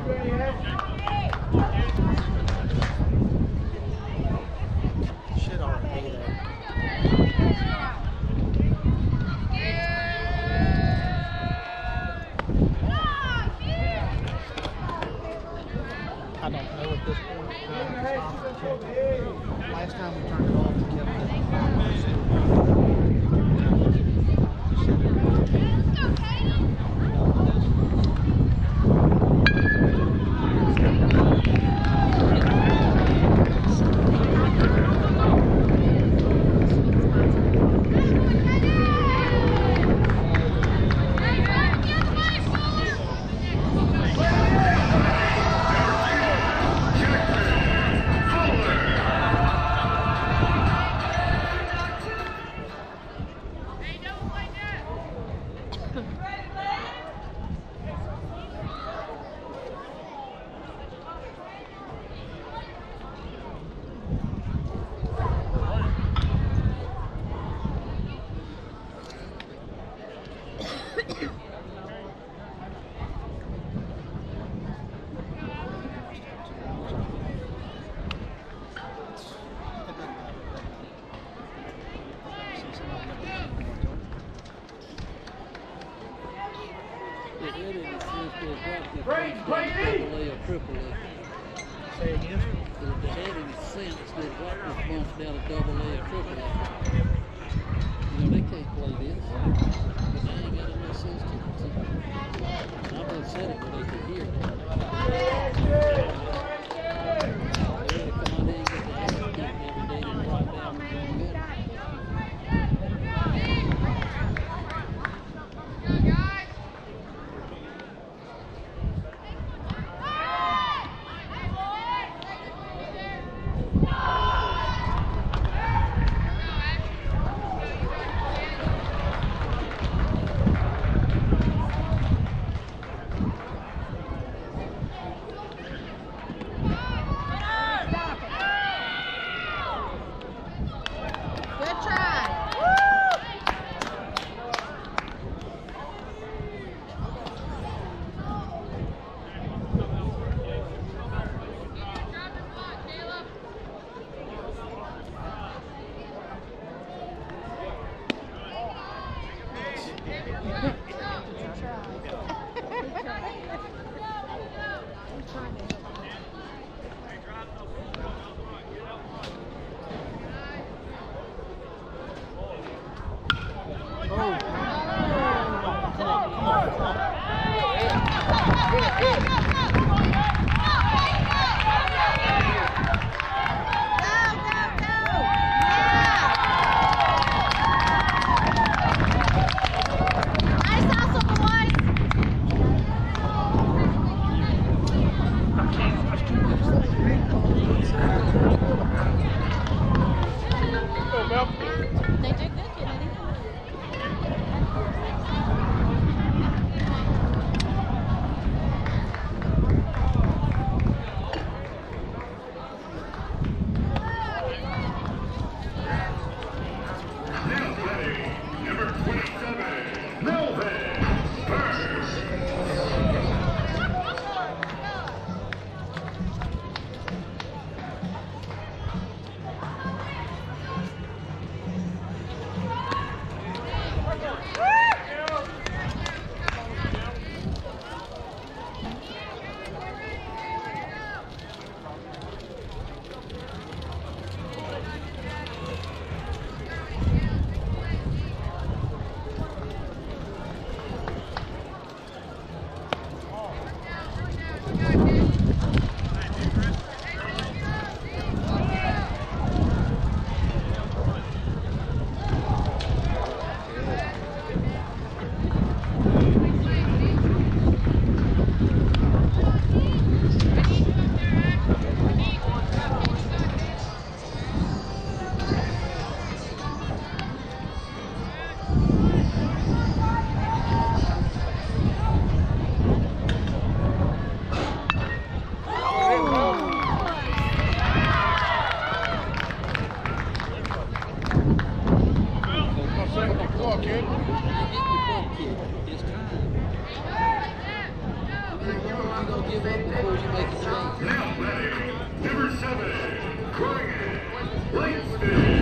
Should already be there. I don't know at this point. Last time we turned it off, we kept it. Say again? The heading sense that what response down to double A or triple A. You know, they can't play this, but they ain't got enough sense to. I both said it, but they could hear it. They had to come out there and get the ass kicked every day and drop down and go better. give up before you make a change. Now batting, number 7, Ryan Langston.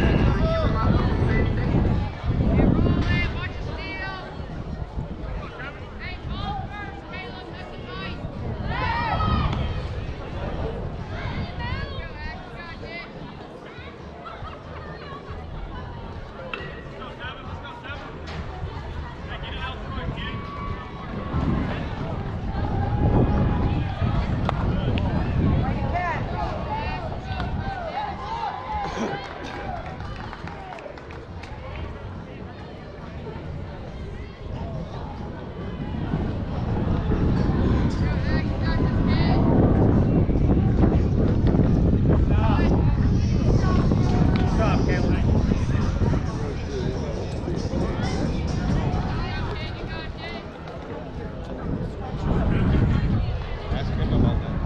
Stop, Caleb. Ask him about that.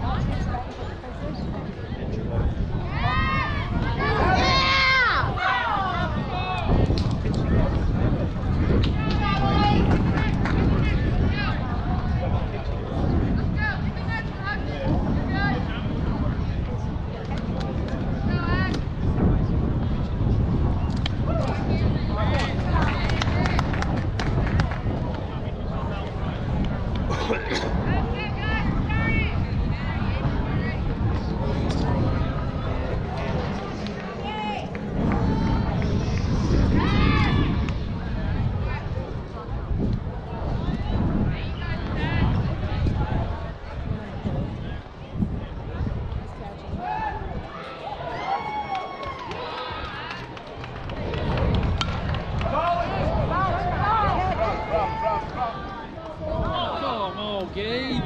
Come on, Gage.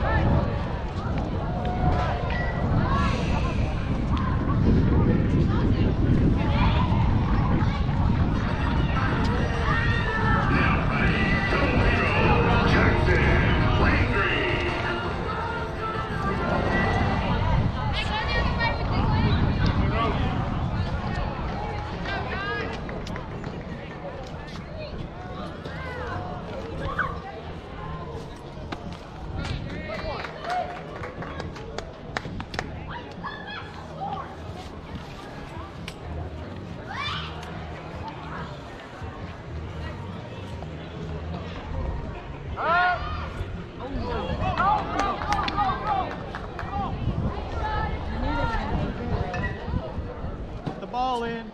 Now batting, double zero, Jackson Landry. Put the ball in.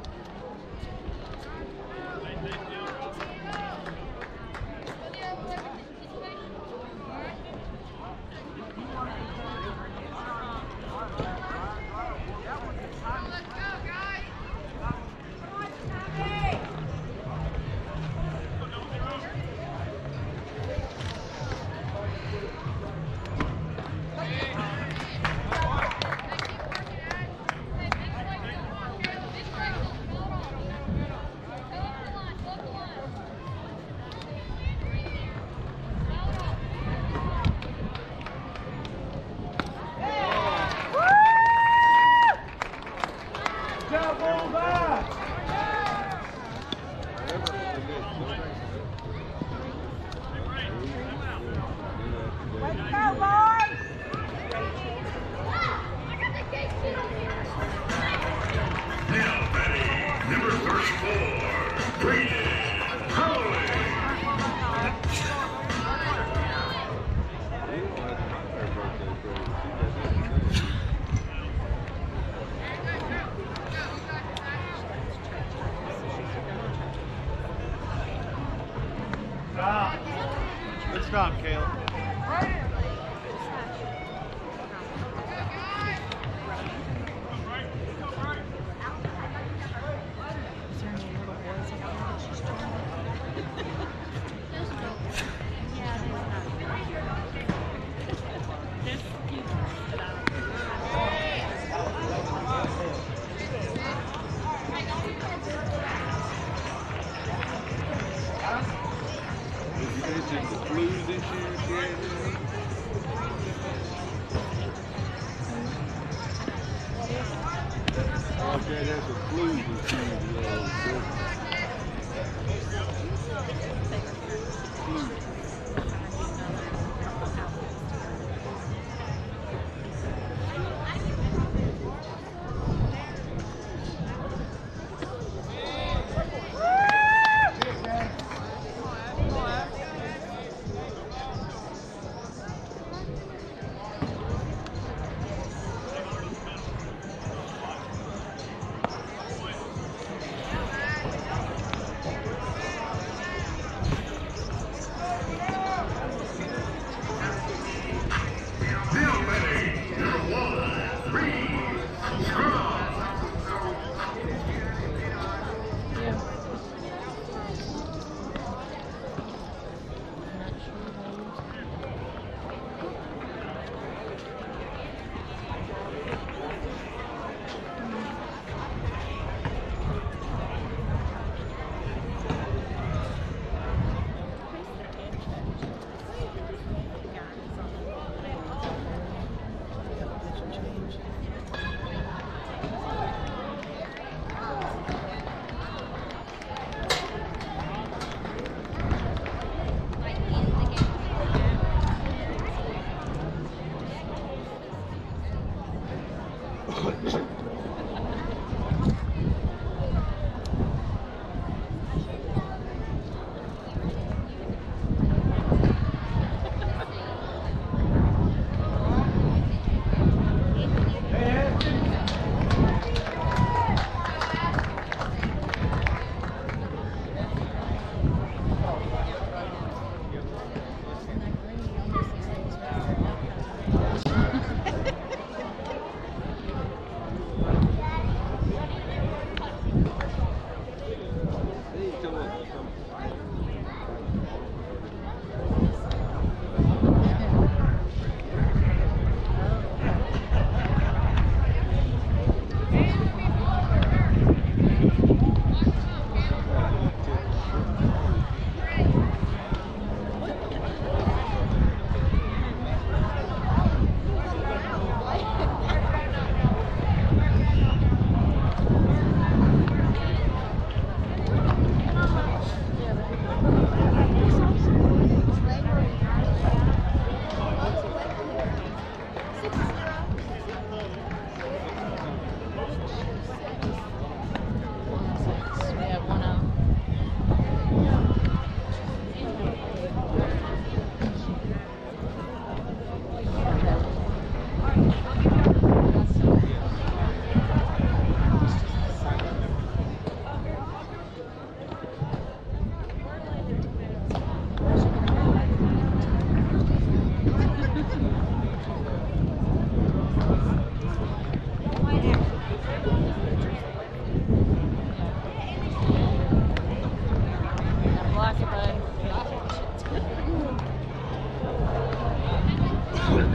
Now batting, number 34, Brayden Holloway. Stop. Good stop, Caleb. Is it the flu this year, Shannon? Okay, that's a flu this year. Flu.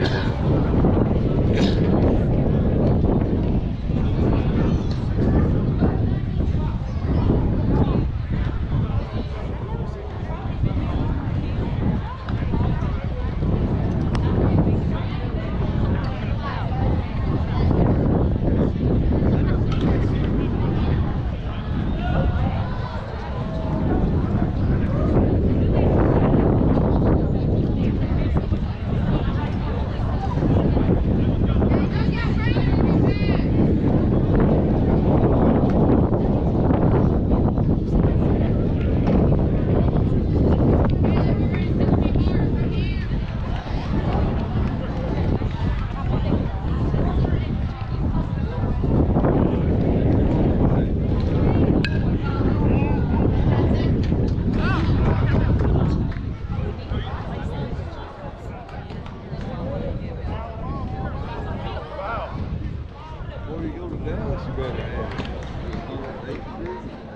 Before you go to Dallas, you better have 108 degrees.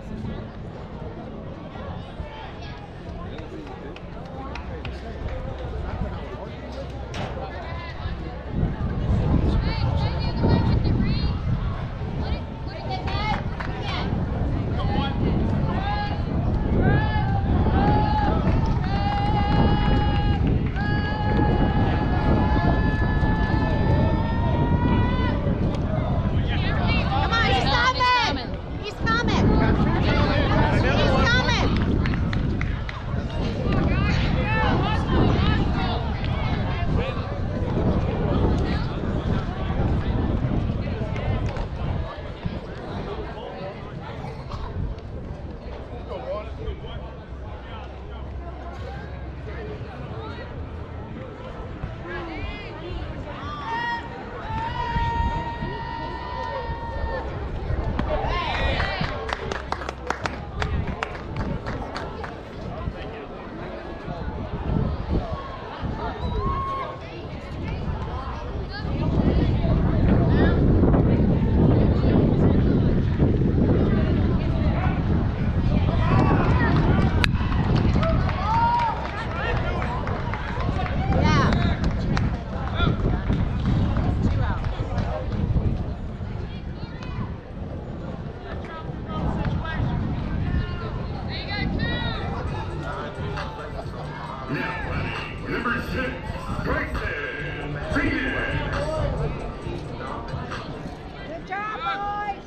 Come on, he's coming! He's coming! He's coming! Yeah. 2 out. Now batting, number 6, Bryson Phoenix. Good job, boys!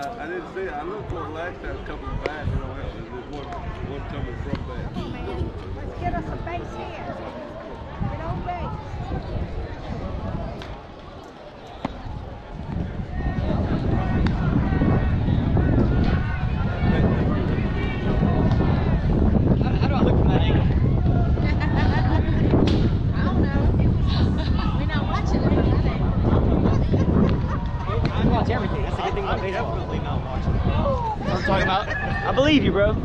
I didn't see it. I looked for it last time, a couple of back, you know, there's one coming from that. Come on, man. Let's get us a base here. Get on base. How do I look from that angle? I don't know. We're not watching it from that angle. I watch everything. That's the good thing about baseball. Definitely not watching. That's what I'm talking about. I believe you, bro.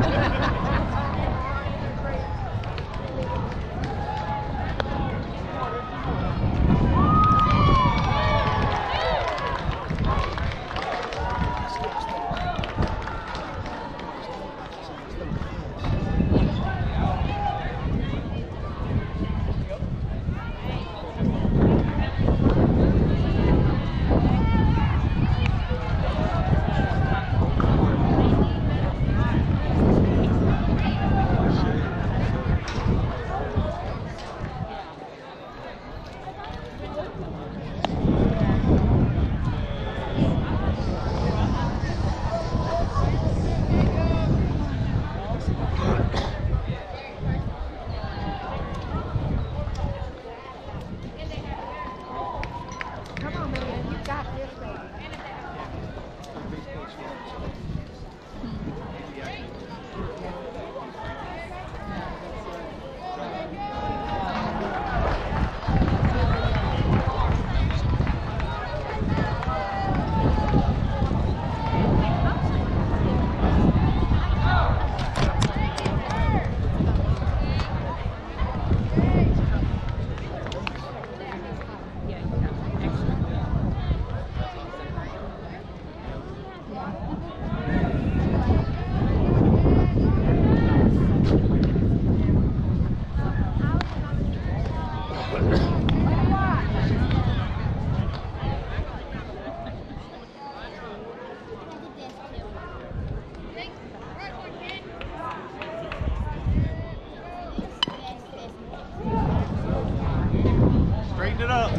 Come on, man. You got this, baby. Straighten it up.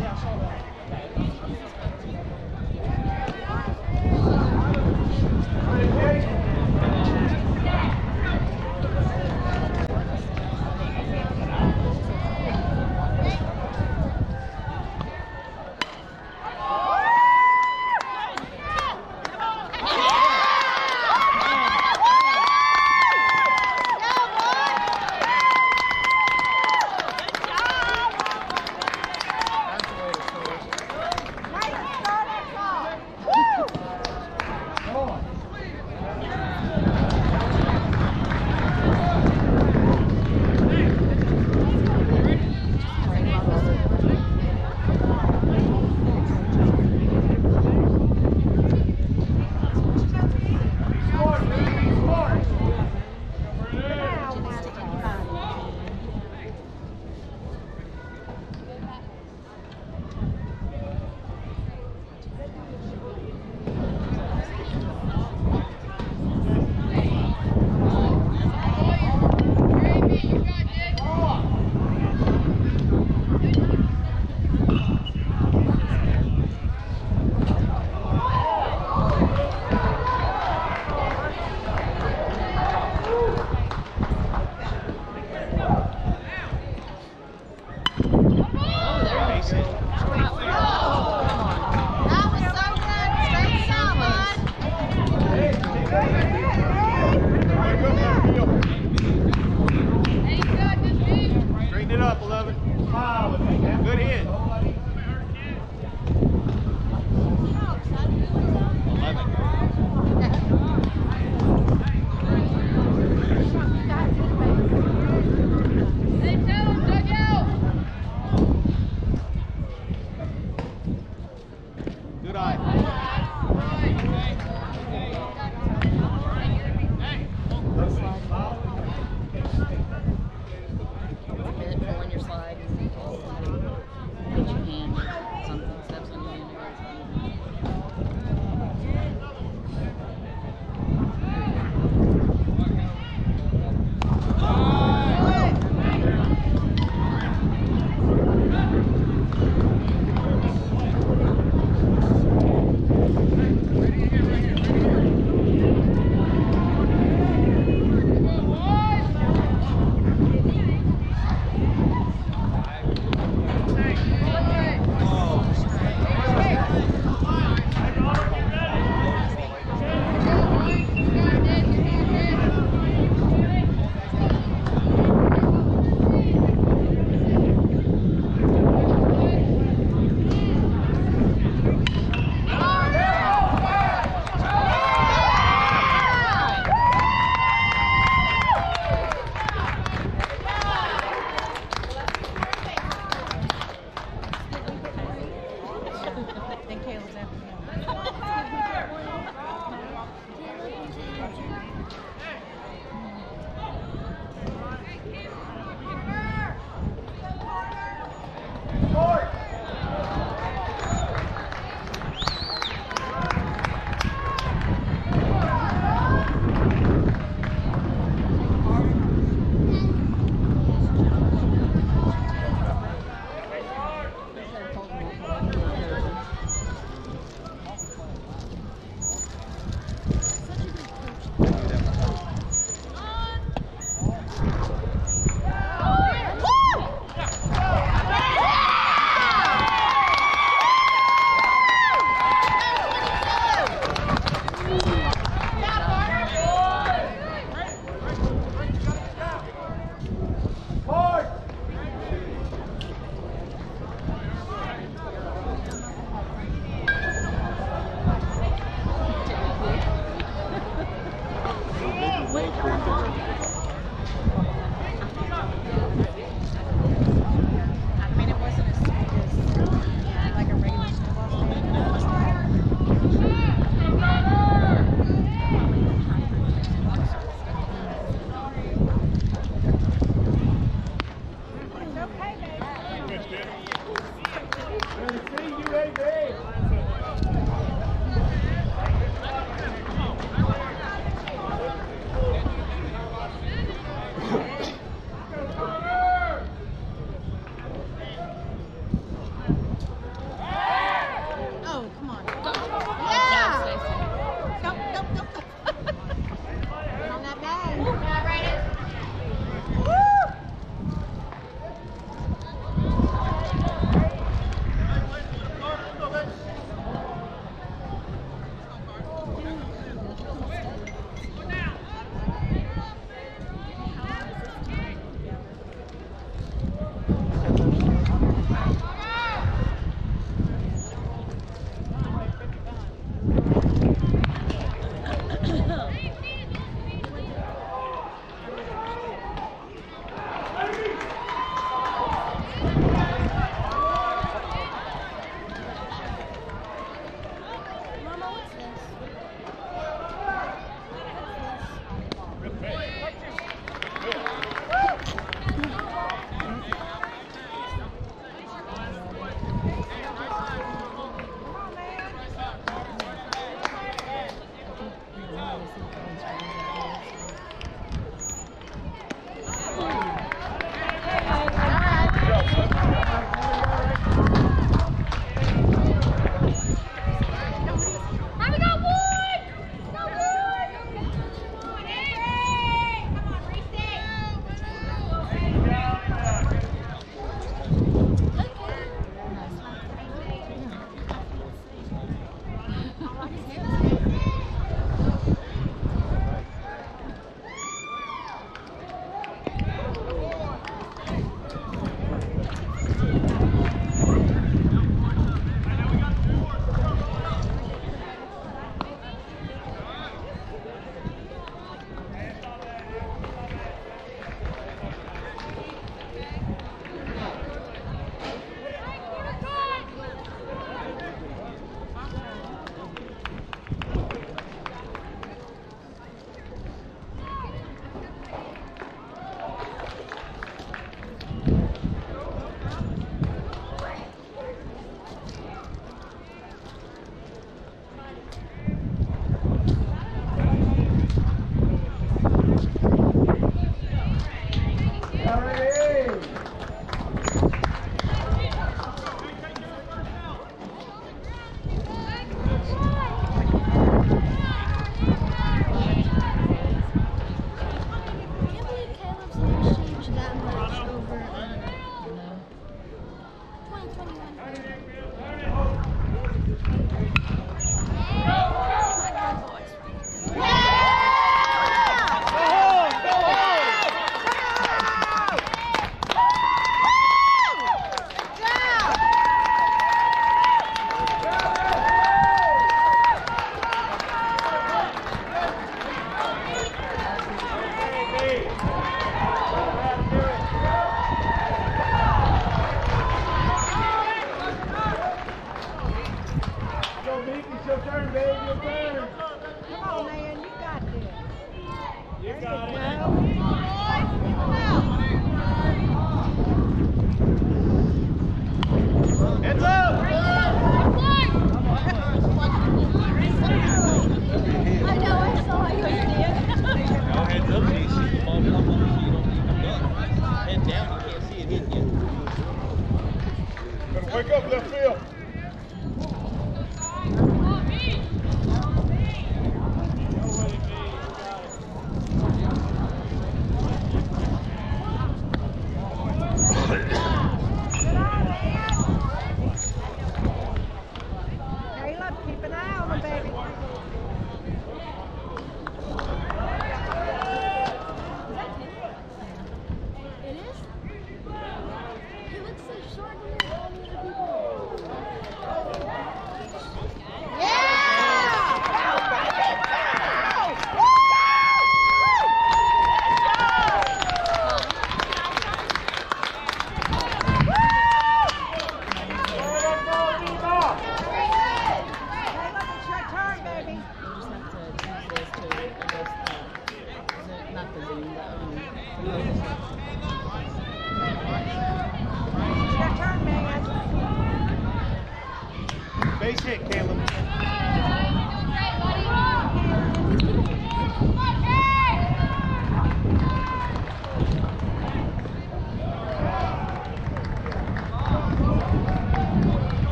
Straighten it up, 11. Good hit. 11.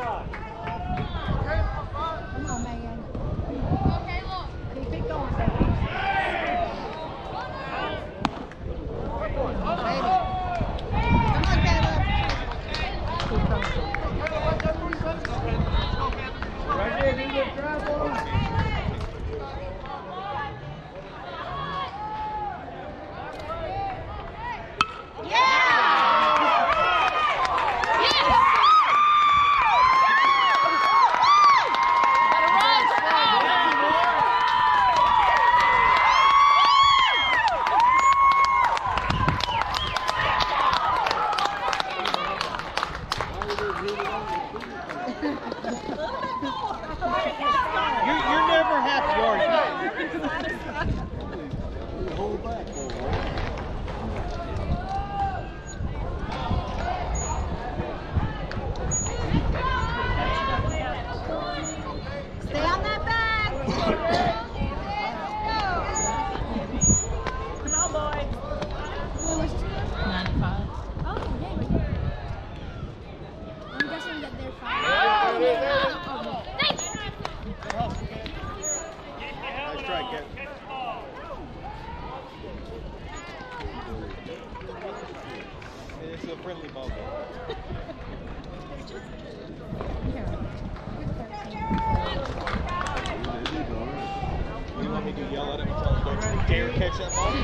Come on, Megan. Keep it going, baby. Right there, do the drive ball. You're never half yard. Hold back, boy. Stay on that back. Come on, boy. 95. Oh, yeah. I'm guessing that they're fine. Nice try, Kevin. It's a friendly ball. You want me to yell at him and tell him don't dare catch that ball?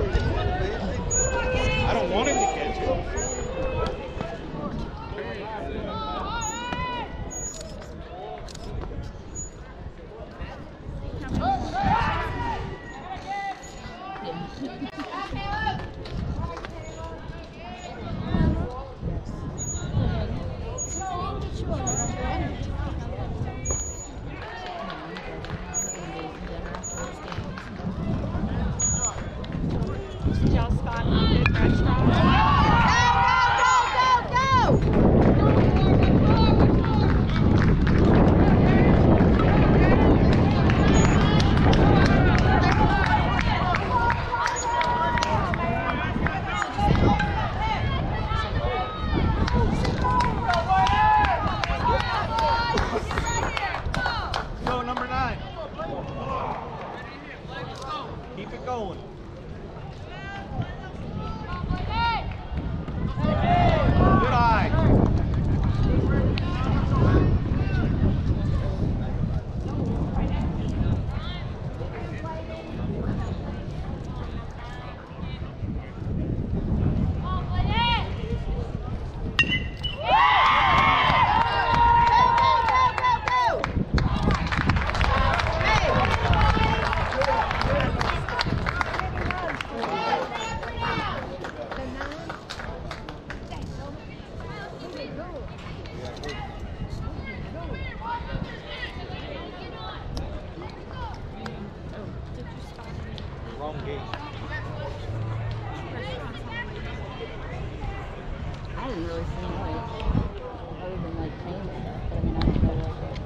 I don't want him to catch it. Y'all spot good restaurant. Go, number 9. Keep it going. Good eye. Wrong gate. I didn't really see much other than like paint stuff. But I mean, I don't know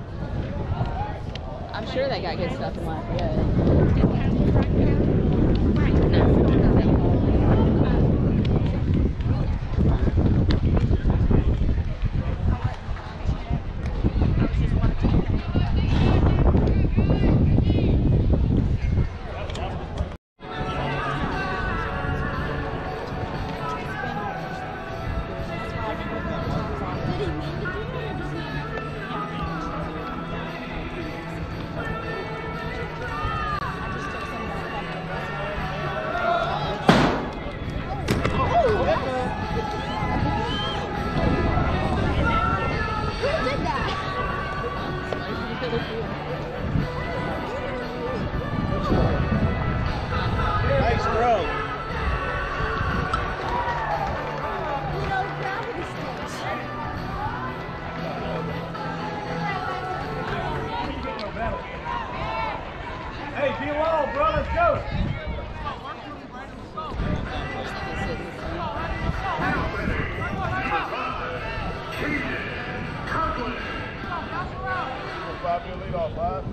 what. I'm sure they got good stuff in Lafayette. No. Nice throw. Hey, be well, bro. Let's go. Bob, your lead off, Bob.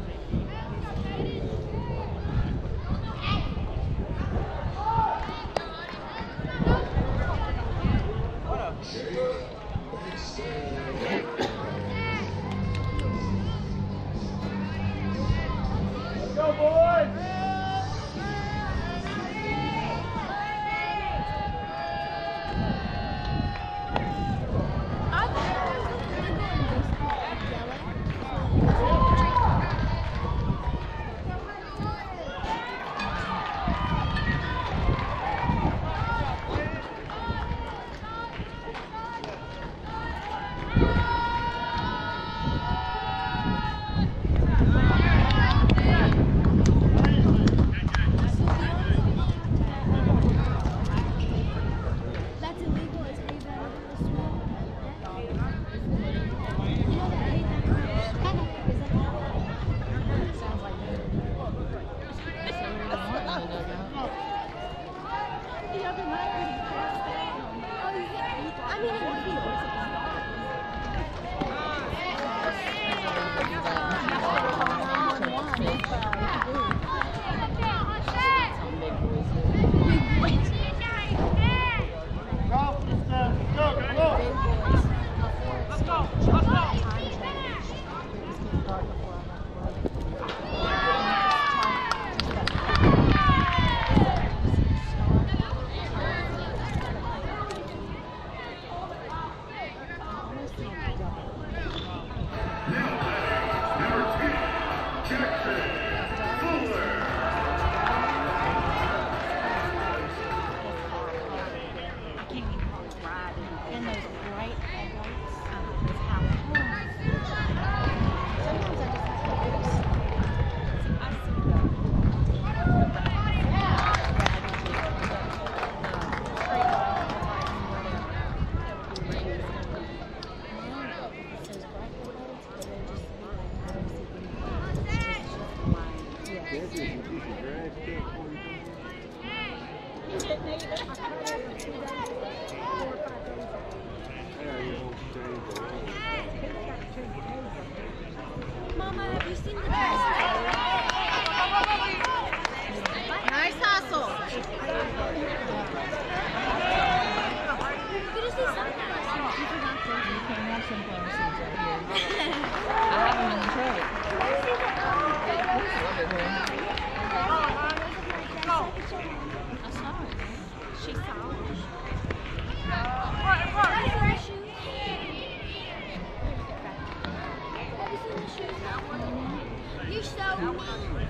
What up? Nice hustle. You can have sunflower seeds right here. I have them in the truck. I saw it. She saw it. You're so mean.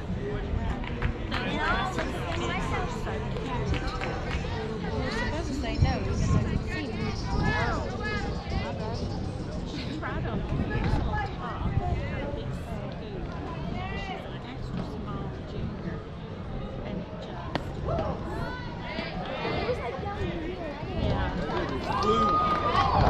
You're supposed to say no, even though you've seen it. She tried on the top. Had a big scoop. She's an extra small junior. And it just. Yeah.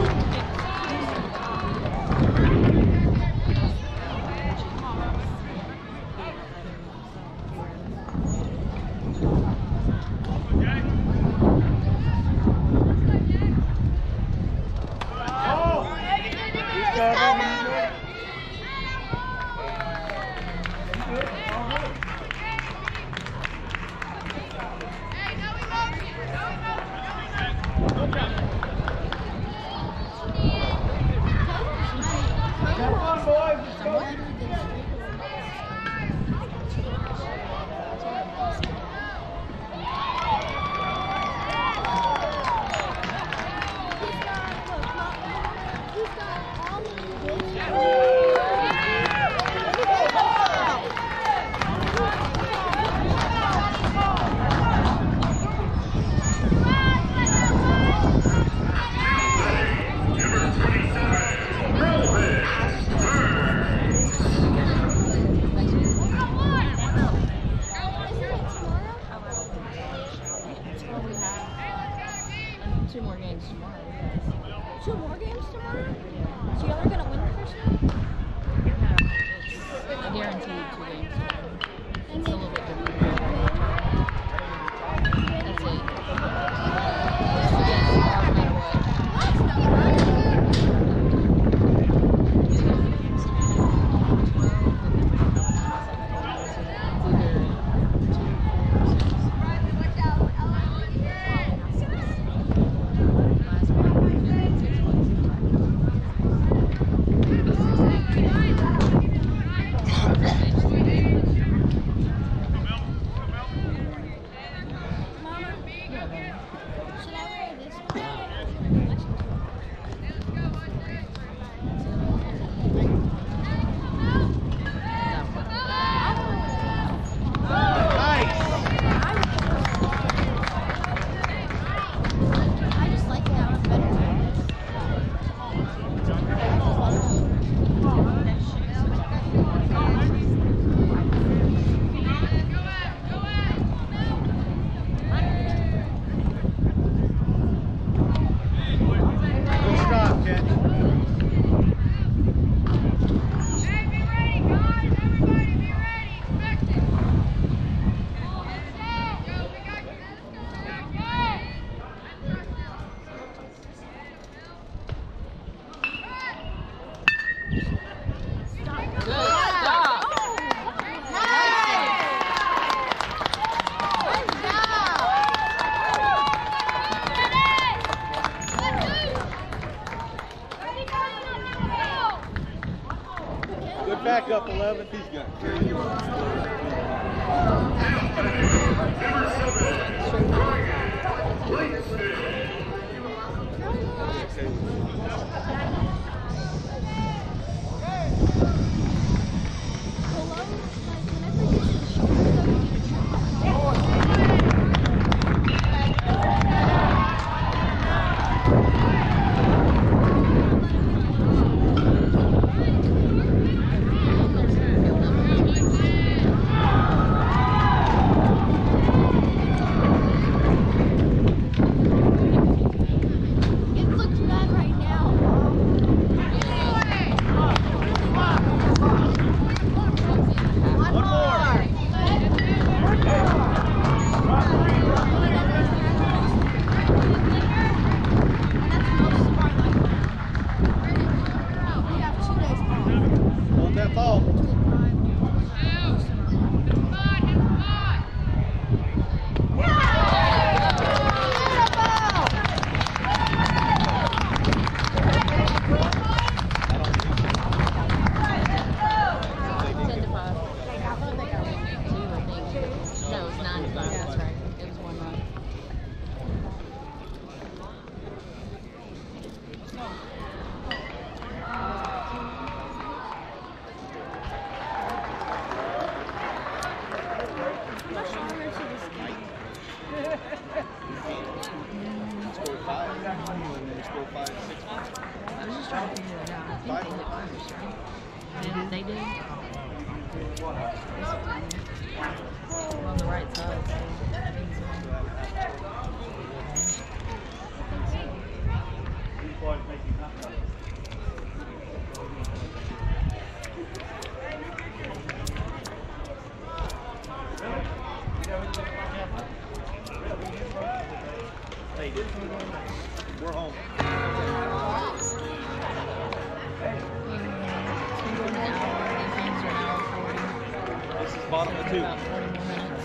Two more games tomorrow. Two more games tomorrow? So y'all are going to win the first one? It's guaranteed 2 games tomorrow. It's a little bit different. That's it. It's 2 games tomorrow no matter what. Should I wear this I just like it out better. Good stop, Kenny. Good backup, 11th. He's got It looks bad right now. One more. on that ball. anniversary. They do. I'm on the right side, so that means Hey, dude. We're home. This is bottom of 2. about 40 more minutes.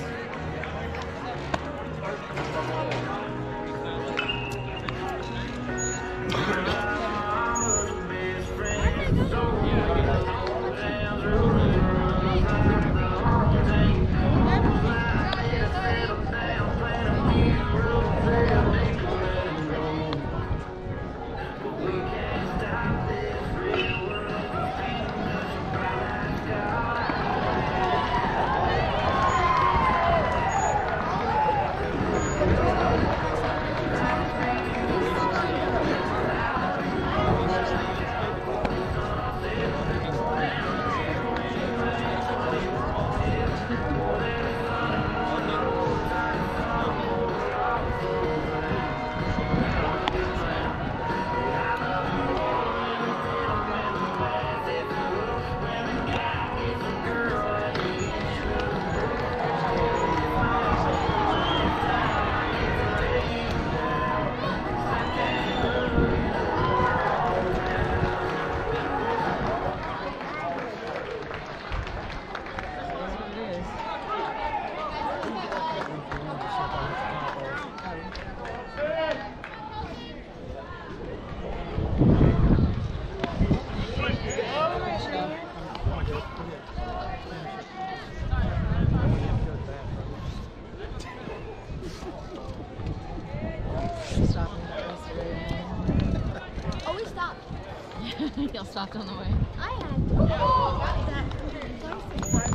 Oh, we stopped. Y'all stopped on the way. I had that place was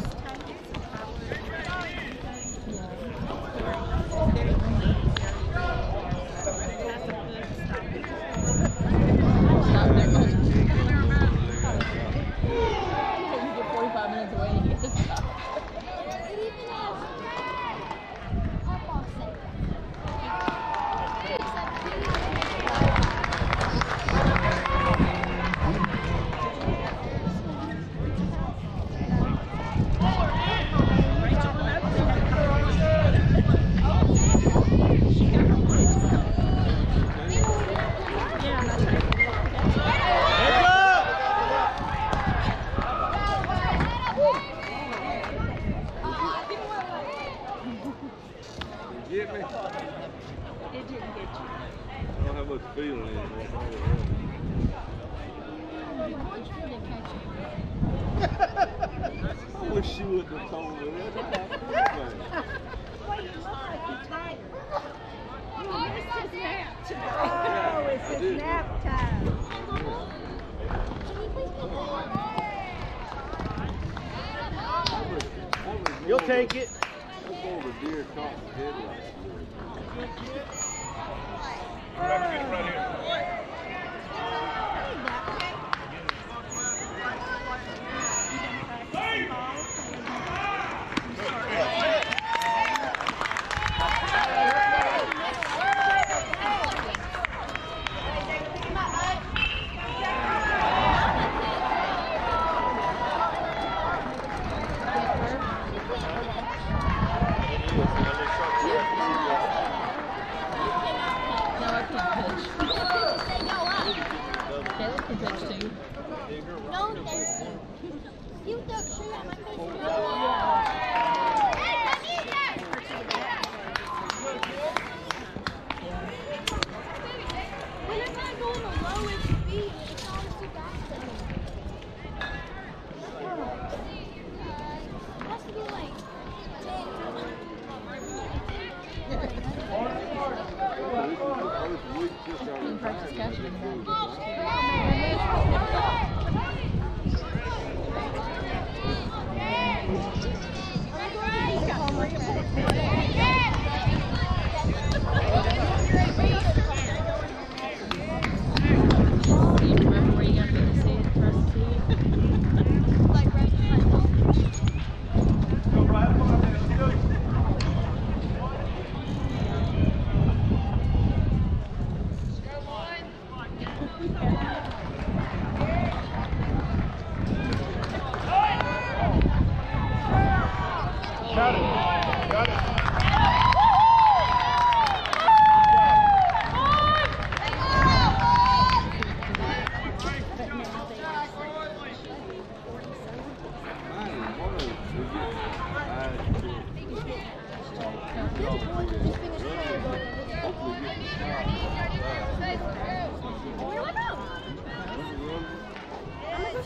Stopped there much. You get 45 minutes away and you get to stop. It even has football center. Get me? It didn't get you. I don't have much feeling in it. I wish she wouldn't have told me that. Well, you look like you're tired. You missed his nap today. Oh, it's his nap time. You'll take it. That's more of a deer caught in the headlights. No, I can't pitch. Caleb can pitch too. No, there's you took shoe on my face. Hey, come in there. Whenever I go on the lowest speed, it's honestly faster. It has to be like 10. You can practice catching in the back. Yeah.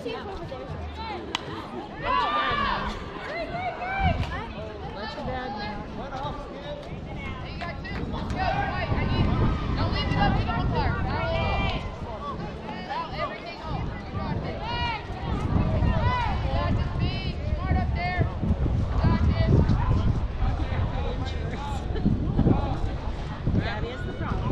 see it over there. Let your dad know. Let your dad know. Don't leave it up to the umpire. Foul everything off. You got it. Just be smart up there. Got this. That is the problem.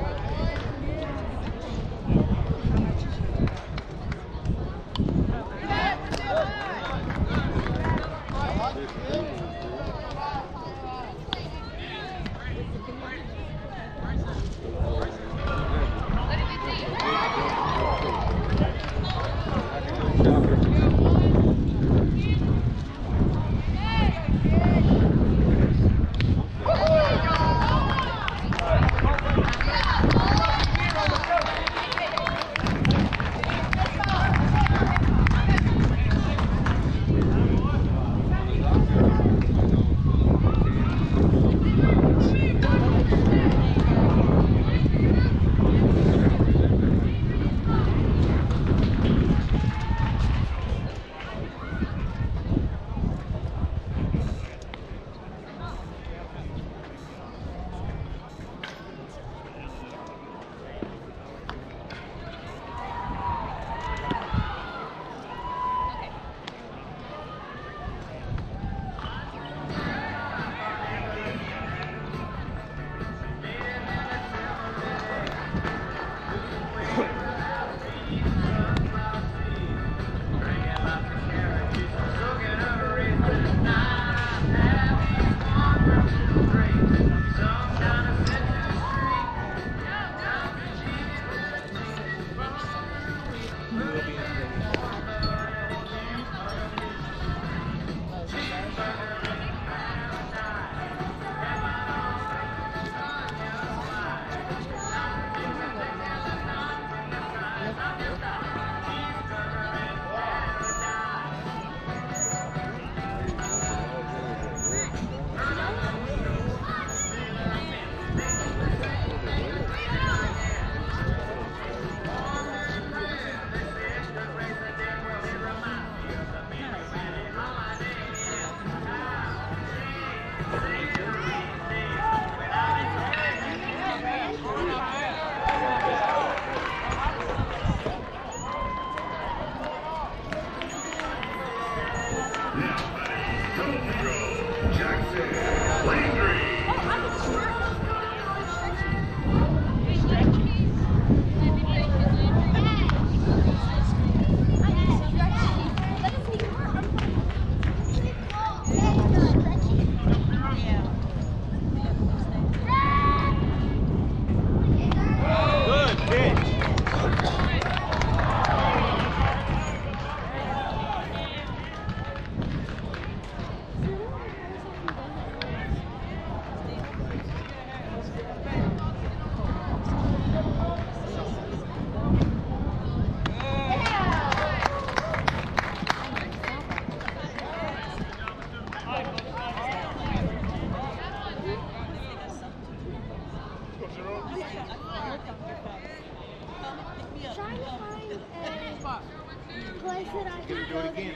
Place that I can Do it again.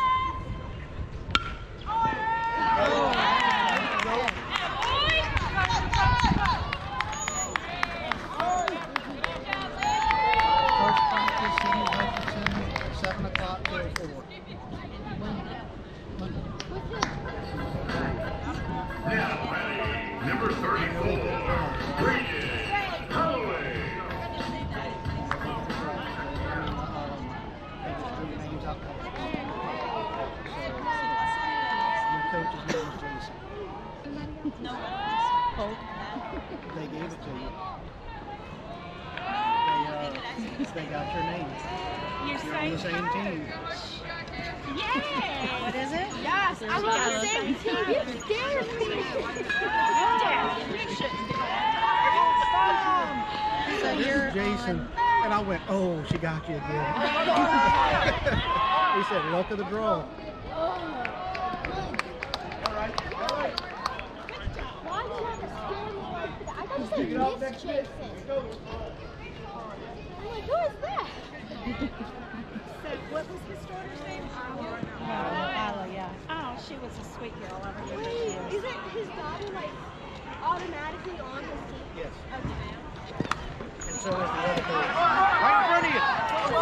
First practice in Hutchinson, 7 o'clock till 4. Now batting, number 34, Brayden Holloway. Your coach's name is Jason. They gave it to you. They got your name. You're on the same team. What is it? Yes, I'm on the same team. You scared me. So you're Jason. And I went, oh, she got you again. He said, luck of the draw. Why did you have to scare me like that? I thought you said Miss Jason. I'm like, who is that? So what was the daughter's name? Isla? Isla, yeah. Oh, she was a sweet girl. I remember she Wait, was. isn't his daughter like automatically on his team? Yes. Okay. And so is the other girl. Right in front of you.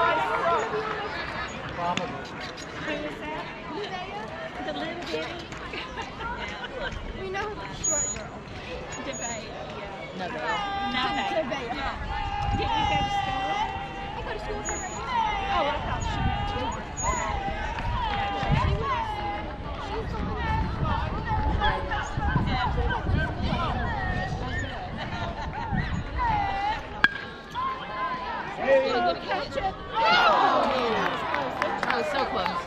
Probably. Who was that? Nevaeh? The little bitty. We know her short girl. Debate, yeah. No, babe. No, babe. Nevaeh. Did you go to school? I go to school with her right now. Oh, I thought she went to work. She's the one Catch it. Oh, so close.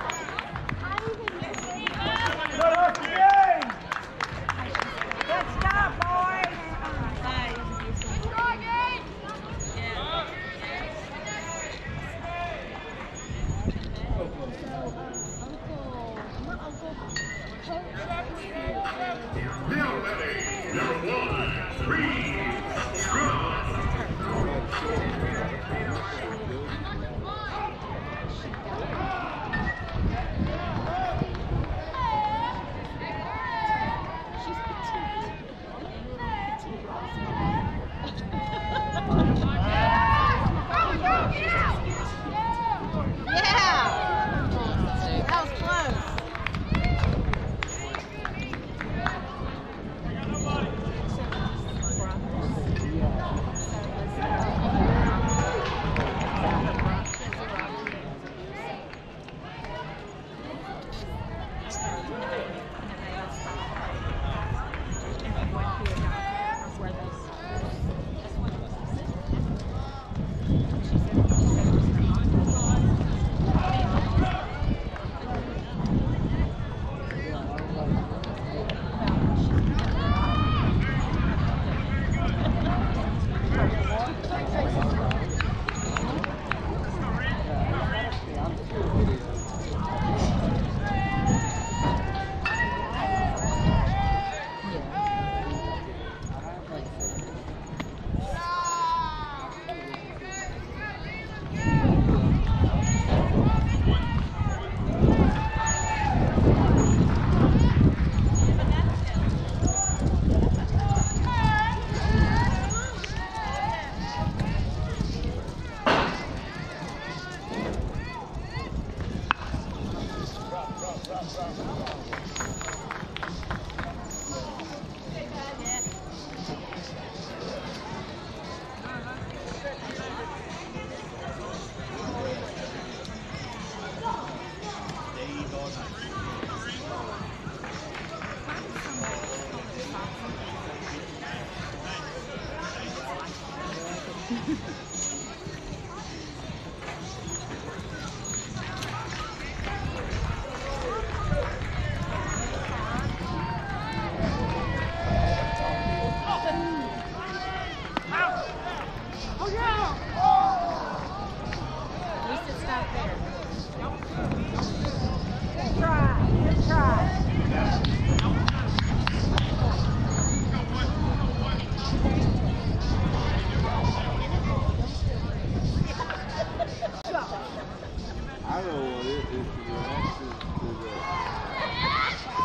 Now ready, number 1, Reed Strong. That was close. At least it's not there. Good try. Good try. I don't know what it is to the access to the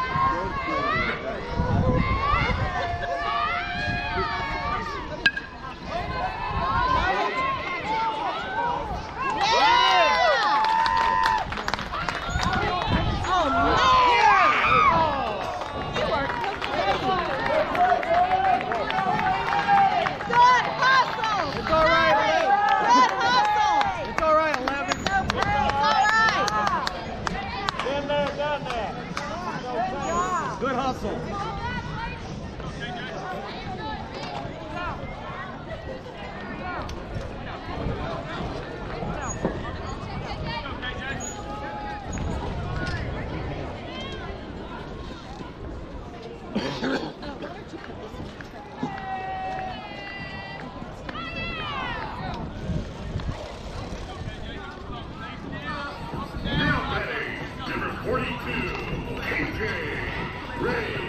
It's all right, 11. It's all right, 11. Down there. Good hustle. Now ready, number 42, AJ Ray.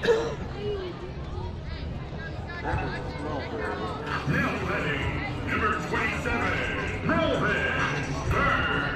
Now batting, number 27, Melvin Burns.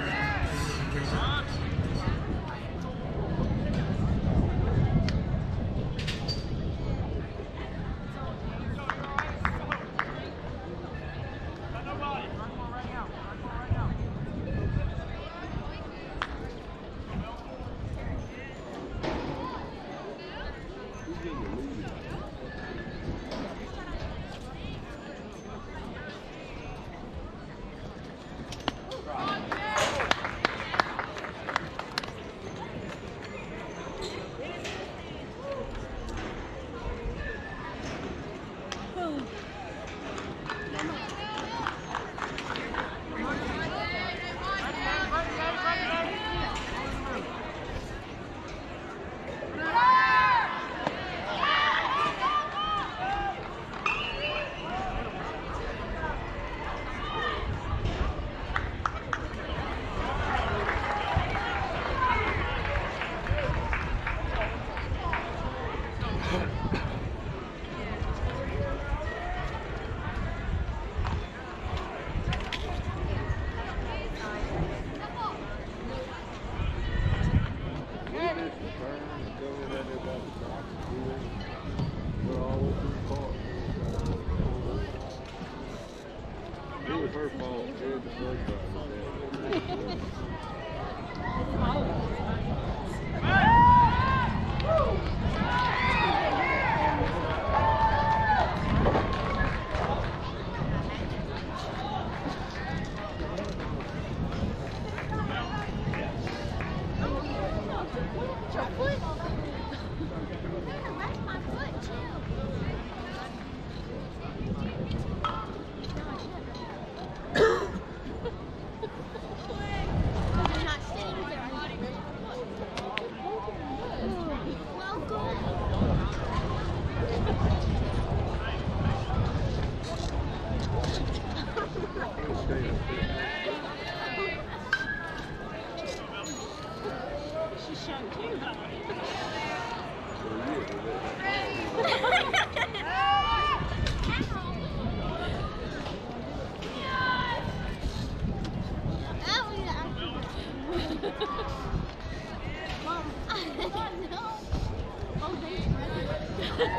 It was her fault. It was the first time. Your foot? That's my foot too. I'm not standing there. She showed you. Mom, I know. Oh, they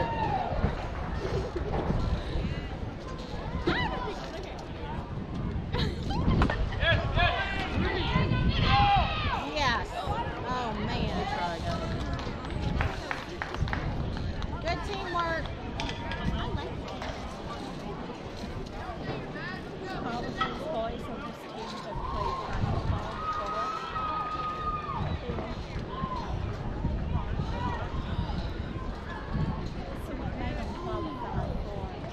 Yes. Oh man. Good teamwork. I like it. All of these boys on this team have played final ball before. So what made them qualify for it?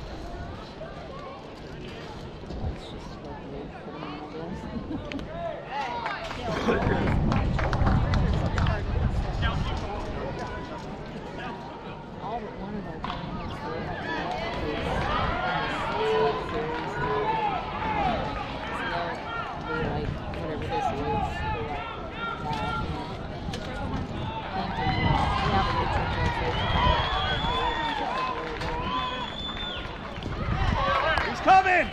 It's just what we put them in the list. They'll always watch All but one of our games they have to watch is Select Series. So they'll be like, whatever this is, be like that. And I think we have a good team. He's coming!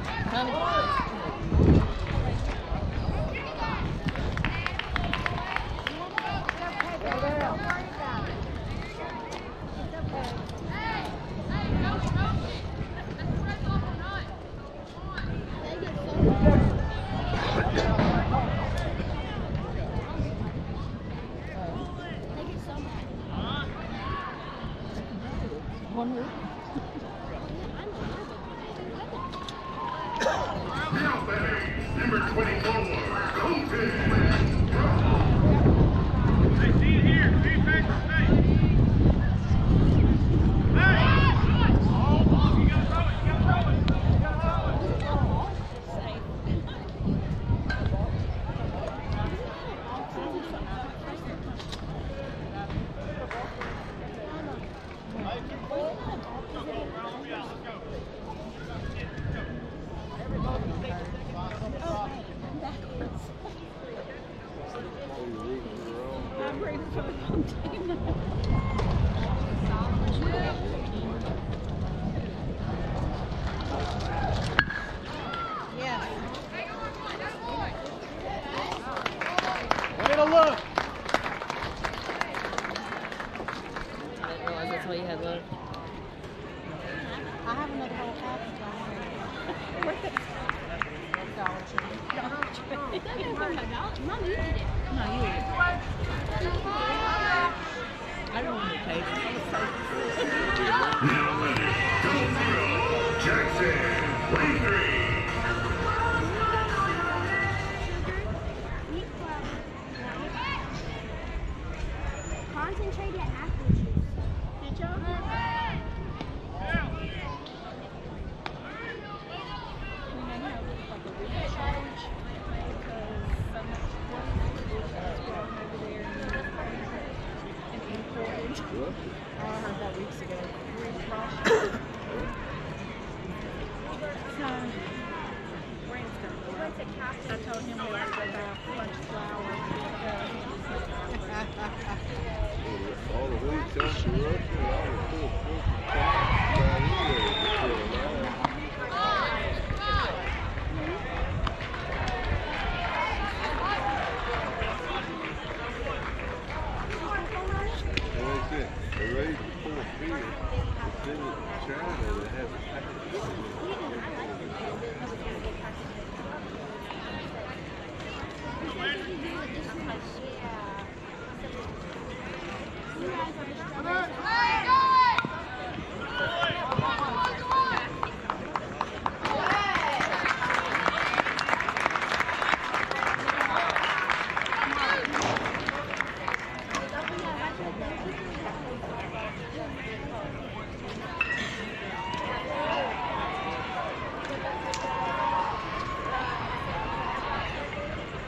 One week. Now batting, number 24, Colton. That's all you had left. I have another whole package on here. Where's it? Dollar Tree. Dollar Tree. Mom, you did it. No, you eat it. I don't want to taste it. Now ready. Go zero. Jackson. 23. Eat flour. Concentrated apple juice. Did y'all? We may have like a recharge because so much food is going over there and imported. I heard that weeks ago. So, Brent's going to go. I told him we had to go buy a bunch of flour. All the way to Russia, all the cool they raised the poor field, but then in China they have a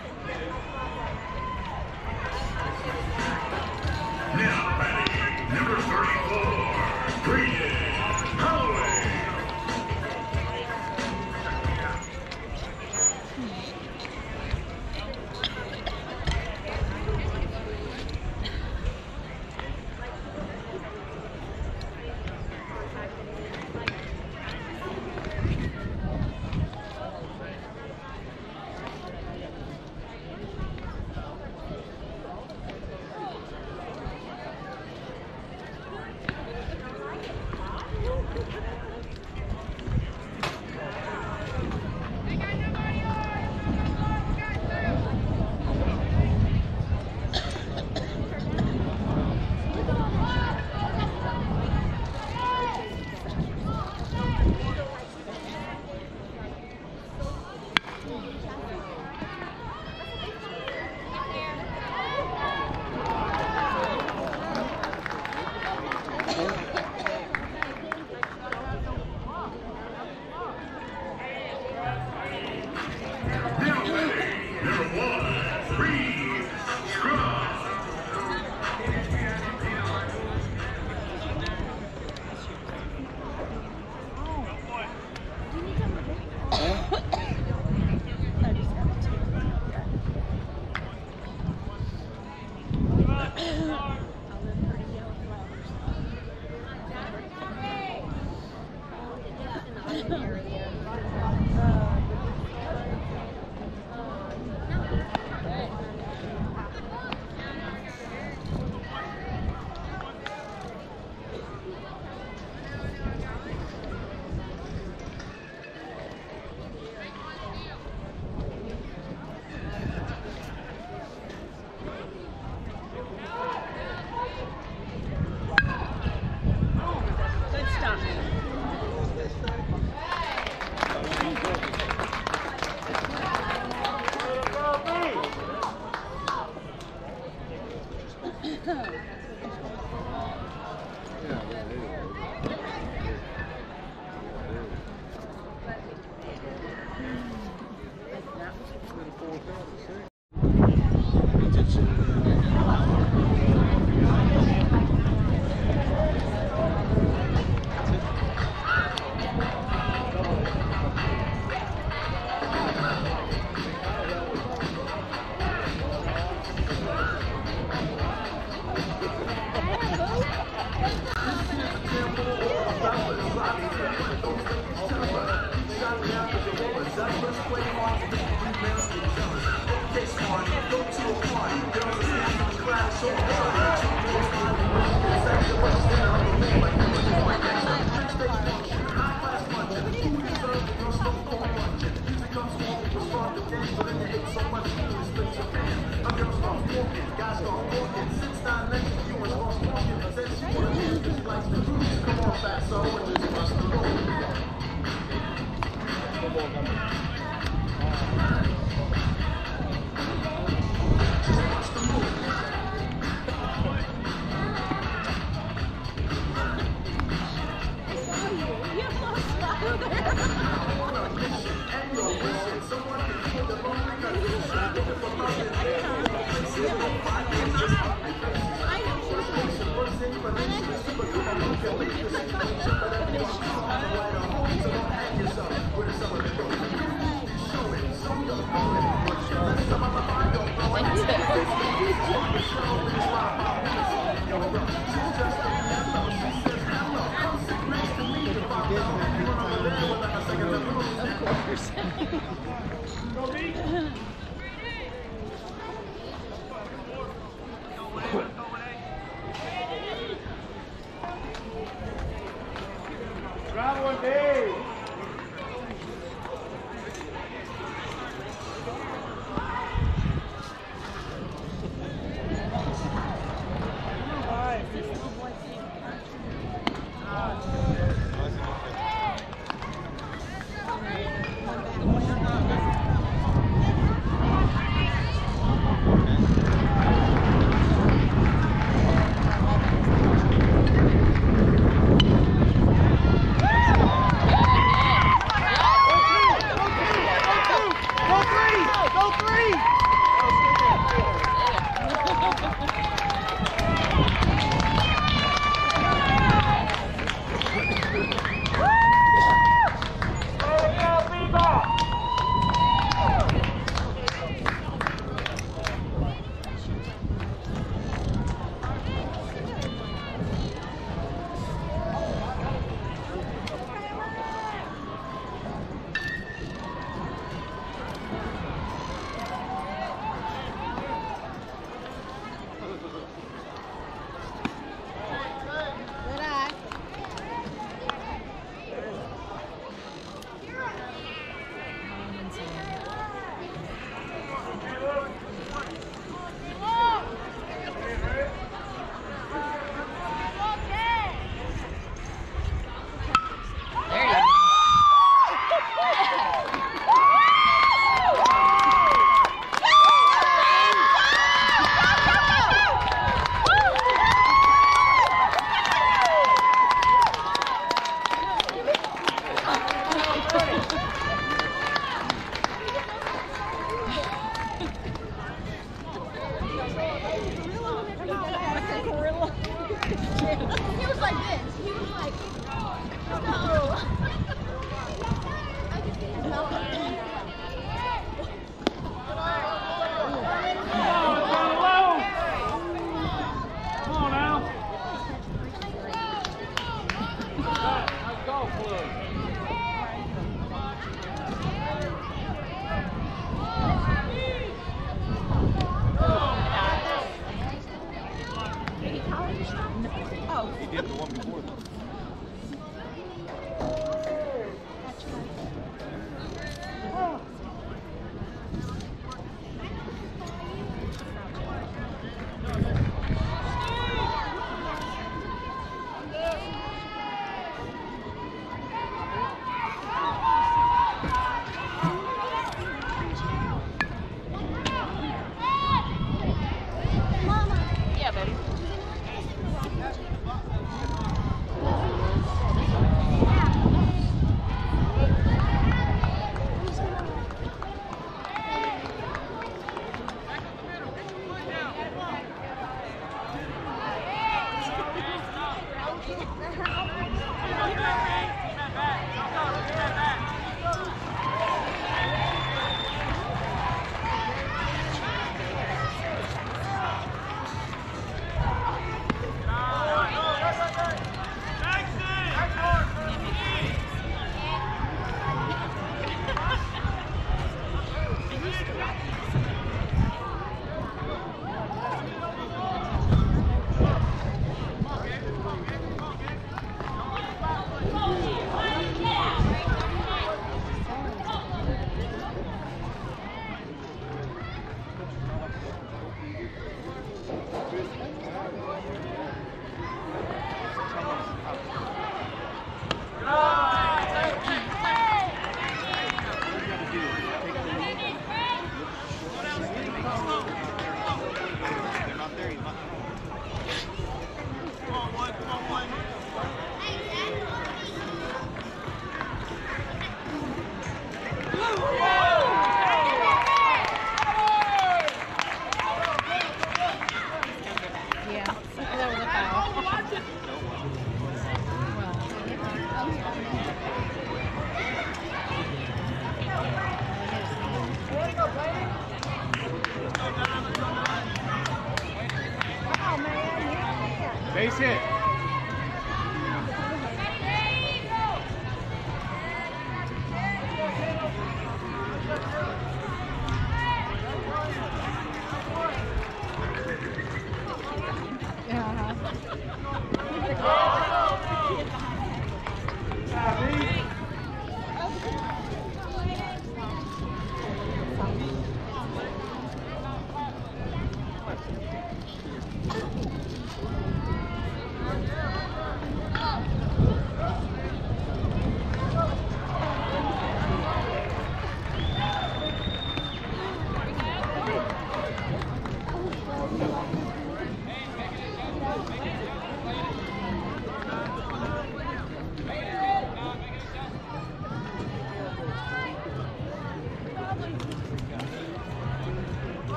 Now batting, number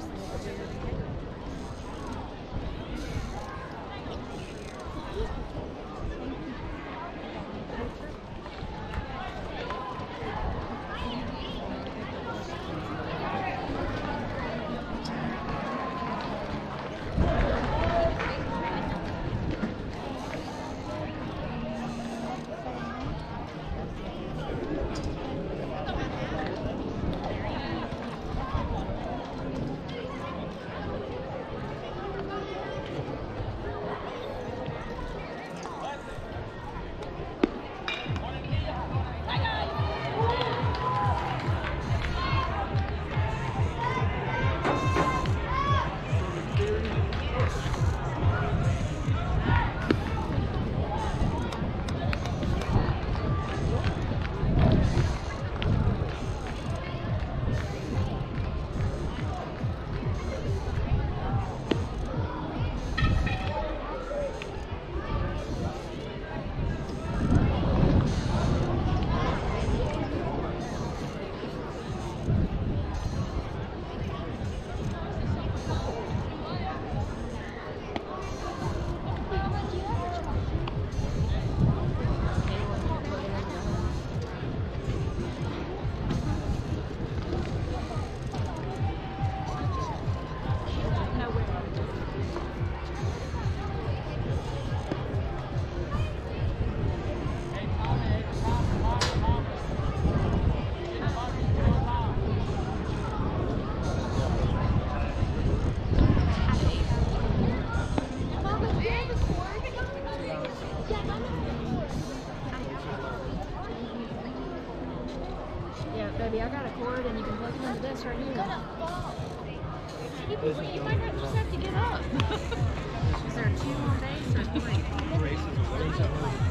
Baby, I got a cord and you can plug it into this right here. You might not just have to get up. Is there 2 on base or 3?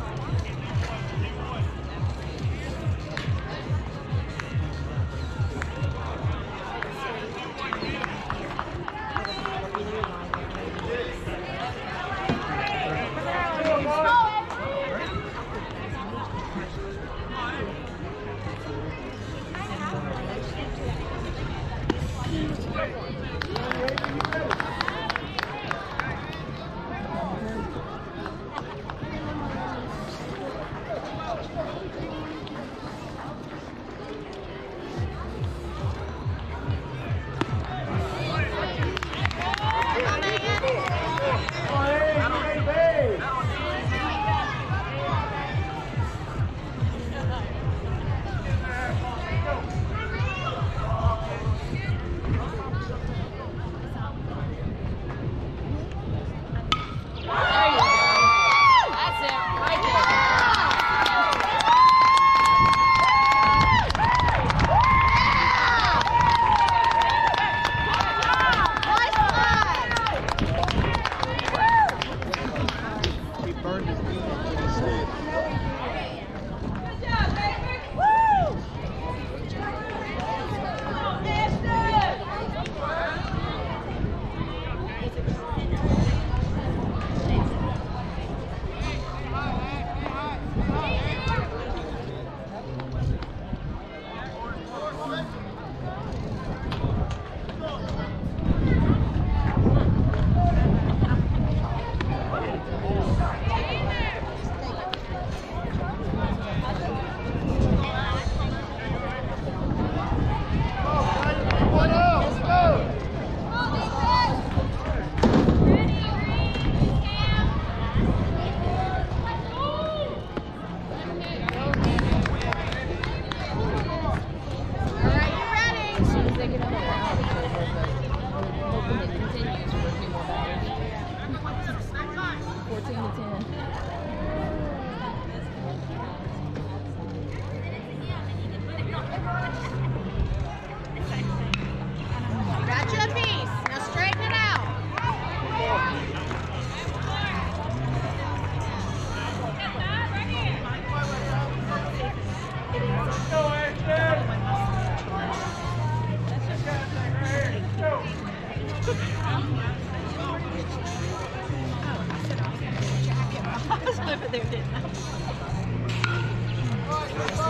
Over there, didn't I?